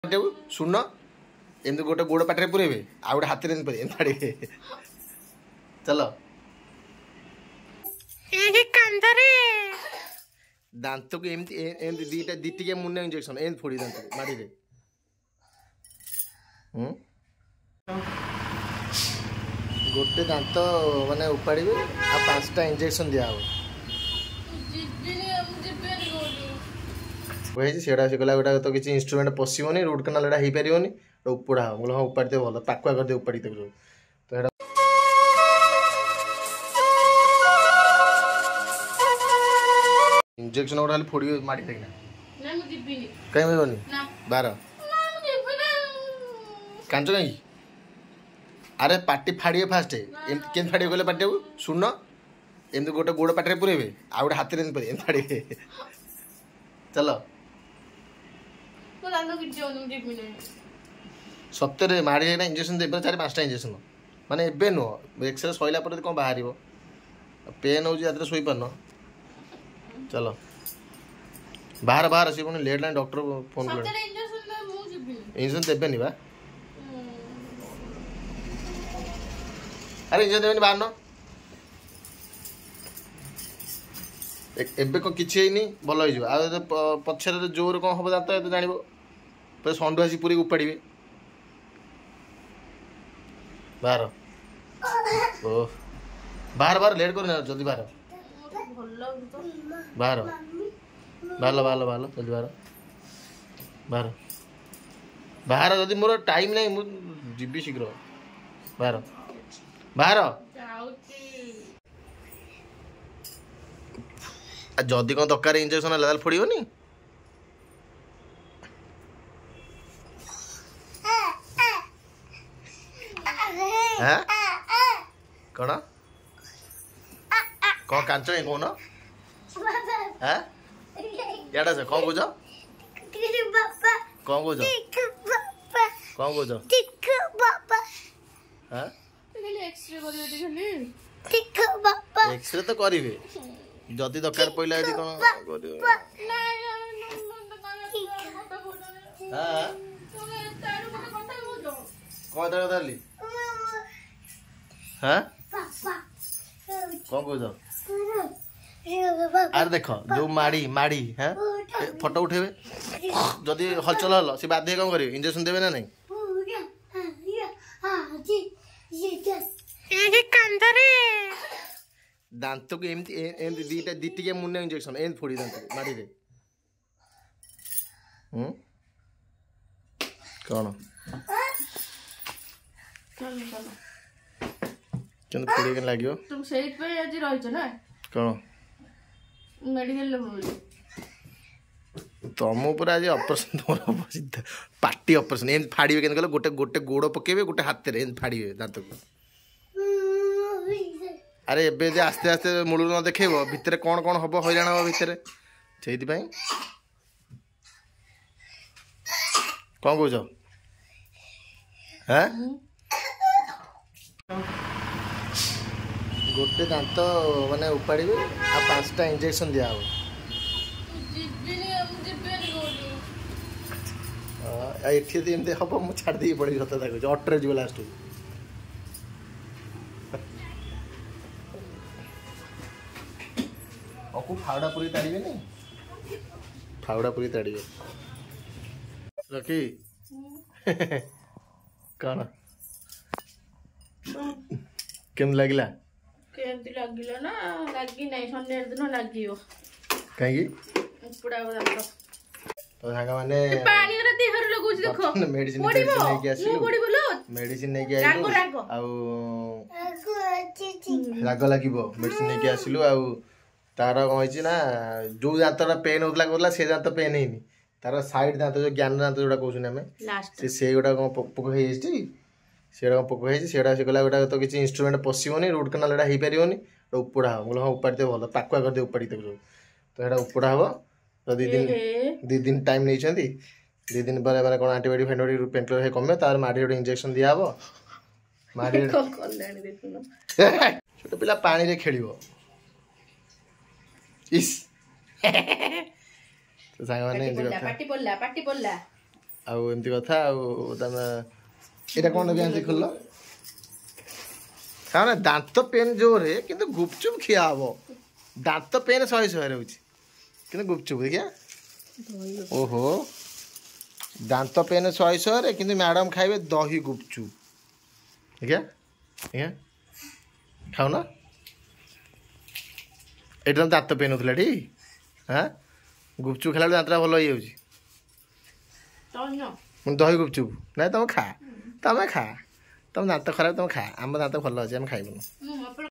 ଶୁଣ ଏମିତି ଗୋଟେ ଗୋଡ଼ ପାଟିରେ ପୁରେଇବେ ଆଉ ଗୋଟେ ହାତରେ ଏମିତି ଛାଡ଼ିବେ। ଚାଲ କାନ୍ଧରେ ଦାନ୍ତକୁ ଏମିତି ଏମିତି ଦିଟା ଦିଟିକିଆ ମୁଣ୍ଡ ଇଞ୍ଜେକ୍ସନ ଏମିତି ଫୋଡ଼ି ଦାନ୍ତ ମାଡ଼ିରେ। ଗୋଟେ ଦାନ୍ତ ମାନେ ଉପାଡ଼ିବେ ଆଉ 5ଟା ଇଞ୍ଜେକ୍ସନ ଦିଆହବ। କହିଛି ସେଇଟା ସେ କହିଲା ଗୋଟା ତ କିଛି ଇନଷ୍ଟ୍ରୁମେଣ୍ଟ ପଶିବନି, ରୁଟ୍ କାନାଲ ଏଇଟା ହେଇପାରିବନି, ଉପଡ଼ା ହବ। ମୁଁ ହଁ ଉପାଡ଼ିତେ ଭଲ ପାକୁଆ କରିଦେ ଉପାଡ଼ିତେ ସବୁ। ତ ଏଇଟା ଇଞ୍ଜେକ୍ସନ ଗୋଟେ ଖାଲି ଫୋଡ଼ିବେ ମାଡ଼ି ଦେଇକିନା। କାହିଁ ମିଳିବନି 12 କାଞ୍ଚ କାହିଁକି? ଆରେ ପାଟି ଫାଡ଼ିବେ ଫାଷ୍ଟ। ଏମିତି କେମିତି ଫାଡ଼ିବେ କହିଲେ ପାଟିଟାକୁ? ଶୁଣ ଏମିତି ଗୋଟେ ଗୋଡ଼ ପାଟିରେ ପୁରେଇବେ ଆଉ ଗୋଟେ ହାତରେ ଏମିତି ଛାଡ଼ିବେ। ଚାଲ ସତରେ ମାଡ଼ି ଯାଇକିନା ଇଞ୍ଜେକ୍ସନ ଦେବେ 4-5ଟା ଇଞ୍ଜେକ୍ସନ। ମାନେ ଏବେ ନୁହଁ, ଏକ୍ସରେ ସରିଲା ପରେ କ'ଣ ବାହାରିବ। ପେନ୍ ହେଉଛି ରାତିରେ ଶୋଇପାରୁନ। ଚାଲ ବାହାର ସେ ପୁଣି ଲେଟ୍ ହେଲାଣି, ଡକ୍ଟର ଫୋନ୍ କଲେଣି। ଇଞ୍ଜେକ୍ସନ ଦେବେନି ବା। ଆରେ ଇଞ୍ଜେକ୍ସନ ଦେବେନି ବାହାରନ। ଏବେ କ'ଣ କିଛି ହେଇନି, ଭଲ ହେଇଯିବ। ଆଉ ପଛରେ ଜୋର କ'ଣ ହବ ଦାନ୍ତ ଏତେ ଜାଣିବ। ଷଣ୍ଢୁ ଆସି ପୁରୀକି ଉପାଡ଼ିବେ। ବାହାର ଓ ବାହାର ଲେଟ୍ କରିନା ଜଲ୍ଦି ବାହାର ଜଲ୍ଦି ବାହାର ଯଦି ମୋର ଟାଇମ୍ ନାହିଁ ମୁଁ ଯିବି ଶୀଘ୍ର। ବାହାର ଯଦି କ'ଣ ଦରକାର ଇଞ୍ଜେକ୍ସନ ହେଲା ତାହେଲେ ଫୋଡ଼ିବନି। କ'ଣ କ'ଣ କାଞ୍ଚ କାହିଁ କହୁନ? ଇଆଡ଼େ ଆସ। କ'ଣ କହୁଛ? ଏକ୍ସରେ ତ କରିବେ, ଯଦି ଦରକାର ପଇଲା ଯଦି କ'ଣ କରିବେ। କ'ଣ କଥା ହେଲି? କ'ଣ କହୁଛ? ଆରେ ଦେଖ ଯୋଉ ମାଡ଼ି ଫଟୋ ଉଠେଇବେ, ଯଦି ହଲଚଲ ହଲ ସେ ବାଧ୍ୟ କ'ଣ କରିବେ? ଇଞ୍ଜେକ୍ସନ ଦେବେ ନା ନାଇଁ? କାନ୍ଧରେ ଦାନ୍ତକୁ ଏମିତି ଏମିତି ଦିଟିକିଆ ମୁଣ୍ଡ ଇଞ୍ଜେକ୍ସନ ଏମିତି ଫୋଡ଼ି ଦାନ୍ତ ମାଡ଼ିରେ। କ'ଣ କେମିତି ଫୋଡ଼ିକି ଲାଗିବ? ସେଇଥିପାଇଁ ଆଜି ରହିଛ ନା? କ'ଣ ତମ ଉପରେ ଆଜି ଅପରେସନ ତମର ହବ ସିଧା ପାଟି ଅପରେସନ। ଏମିତି ଫାଡ଼ିବେ କେମିତି କହିଲ? ଗୋଟେ ଗୋଡ଼ ପକେଇବେ, ଗୋଟେ ହାତରେ ଏମିତି ଫାଡ଼ିବେ ଦାନ୍ତକୁ। ଆରେ ଏବେ ଯେ ଆସ୍ତେ ଆସ୍ତେ ମୂଳରୁ ନ ଦେଖେଇବ ଭିତରେ କ'ଣ କ'ଣ ହବ, ହଇରାଣ ହବ ଭିତରେ। ସେଇଥିପାଇଁ କ'ଣ କହୁଛ? ଗୋଟେ ଦାନ୍ତ ମାନେ ଉପାଡ଼ିବେ ଆଉ 5ଟା ଇଞ୍ଜେକ୍ସନ ଦିଆହବ। ଏଠି ଯଦି ଏମିତି ହବ ମୁଁ ଛାଡ଼ି ଦେଇକି ପଳେଇବି। ସତ କଥା କହୁଛି, ଅଟୋରେ ଯିବ ଲାଷ୍ଟକୁ। ଅକୁ ଫାଉଡ଼ା ପୁରୀ ତାଡ଼ିବେନି, ଫାଉଡ଼ା ପୁରୀ ତାଡ଼ିବେ। ରଖି କ'ଣ କେମିତି ଲାଗିଲା? କେମିତି ଲାଗିଲା ନା ଲାଗି ନାହିଁ, ଶନିବାର ଦିନ ଲାଗିବ। କାହିଁକି? ତ ସାଙ୍ଗମାନେ ମେଡିସିନ ନେଇକି ଆସିଲୁ, ମେଡିସିନ ନେଇକି ଆଇଲୁ। ଆଉ ରାଗ ଲାଗିବ, ମେଡିସିନ ନେଇକି ଆସିଲୁ। ଆଉ ତାର କ'ଣ ହେଇଛି ନା, ଯୋଉ ଦାନ୍ତଟା ପେନ୍ ହଉଥିଲା କହୁଥିଲା ସେ ଦାନ୍ତ ପେନ୍ ହେଇନି, ତାର ସାଇଡ୍ ଦାନ୍ତ ଯୋଉ ଜ୍ଞାନ ଦାନ୍ତ ଯୋଉଟା କହୁଛନ୍ତି ଆମେ, ସେଇଗୁଡ଼ା କ'ଣ ପୋକ ହେଇଯାଇଛି। ସେଗୁଡ଼ା କ'ଣ ପୋକ ହେଇଛି, ସେଗୁଡ଼ା ସେ କହିଲା ଗୋଟା ତ କିଛି ଇନଷ୍ଟ୍ରୁମେଣ୍ଟ ପଶିବନି, ରୁଟ୍ କାନାଲ ଏଇଟା ହେଇପାରିବନି, ଉପଡ଼ା ହବ। ମୁଁ ହଁ ଉପାଡ଼ିତେ ଭଲ ପାକୁଆ କରିଦେ ଉପାଡ଼ିତେ ସବୁ। ତ ଏଇଟା ଉପଡ଼ା ହବ। ତ 2 ଦିନ ଟାଇମ୍ ନେଇଛନ୍ତି। 2 ଦିନ ପରେ କ'ଣ ଆଣ୍ଟିବାୟୋଟିକ୍ ଫାଣ୍ଟିବାୟୋଟିକ୍ ପେନ୍ କିଲର କମିବ, ତାର ମାଡ଼ିରେ ଗୋଟେ ଇଞ୍ଜେକ୍ସନ ଦିଆହବ। ଛୋଟ ପିଲା ପାଣିରେ ଖେଳିବ। ଇସ୍ ସାଙ୍ଗମାନେ ଏମିତି କଥା। आउ एमती कथा तमें एटा कौन भी खोल खाओ ना दांत पेन जोर है कि गुपचुप खिया हम दांत पेन 100 रोचे कि गुपचुप देखिया ओहो दांत पेन 100 रे कि मैडम खाइबे दही गुपचुप देखिया देखिया खाओ ना एटा दांत पेन होता टी हाँ गुपचुप खेला दांतरा भल हो दही गुपचुप ना तुम खा तुम दांत खराब तुम खा आम दांत भल अच्छे आम खाइबुन।